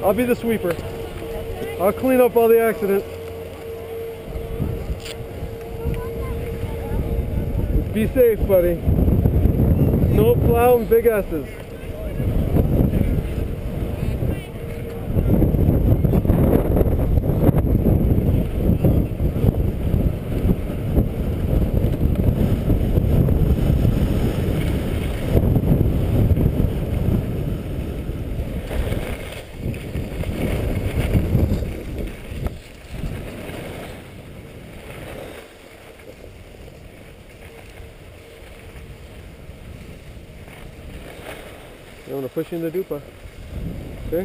I'll be the sweeper. I'll clean up all the accidents. Be safe, buddy. No plow and big S's. I'm going to push you in the dupa. Okay?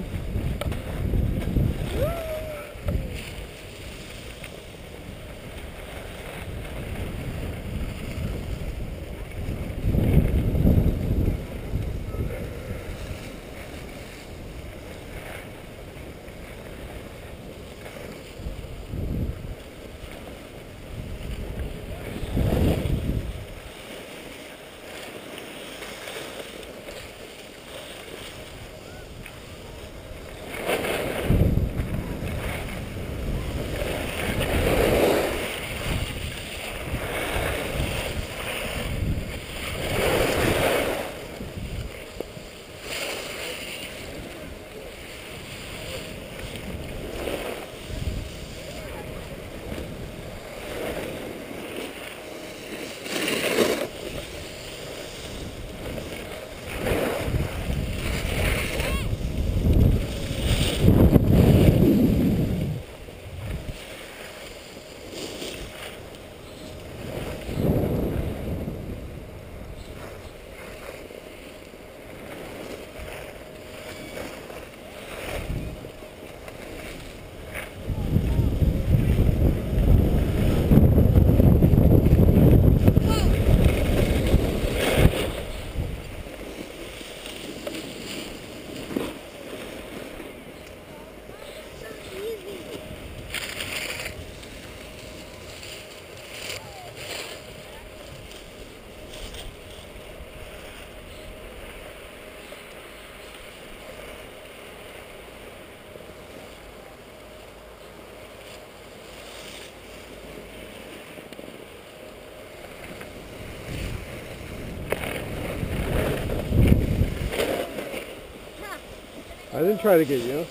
I didn't try to get you.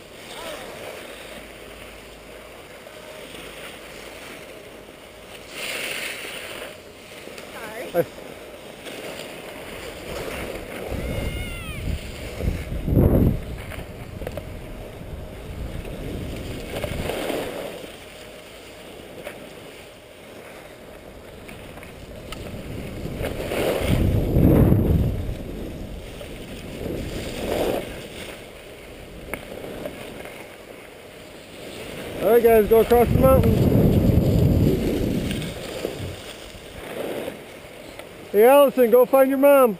Sorry. Alright guys, go across the mountain. Hey Allison, go find your mom.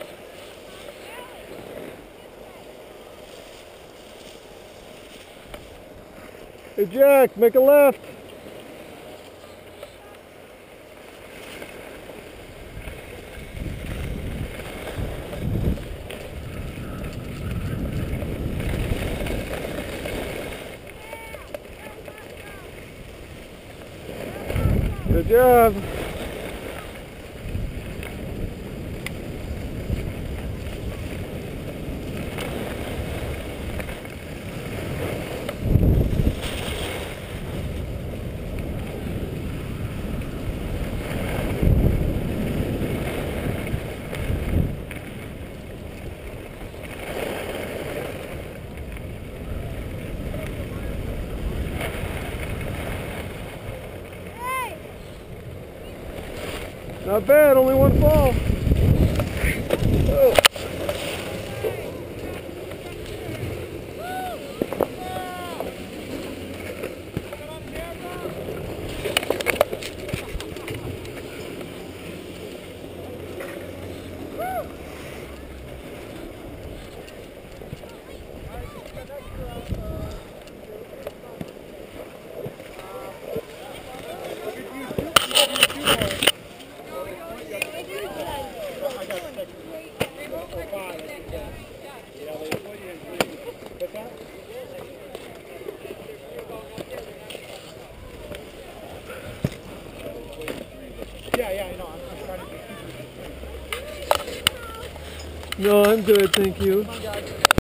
Hey Jack, make a left. Good job. Not bad, only one fall. Oh. Yeah, I know. I'm trying to. No, I'm good, thank you. Come on, guys.